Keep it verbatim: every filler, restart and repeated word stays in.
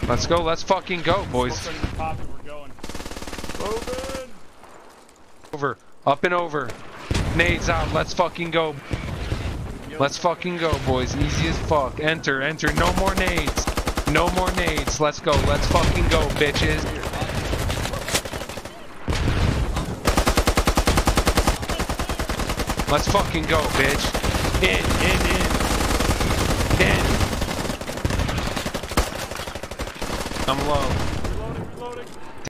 Let's go. Let's fucking go, boys. Over. Up and over. Nades out. Let's fucking go. Let's fucking go, boys. Easy as fuck. Enter. Enter. No more nades. No more nades. Let's go. Let's fucking go, bitches. Let's fucking go, bitch. In, in, in. In. I'm low.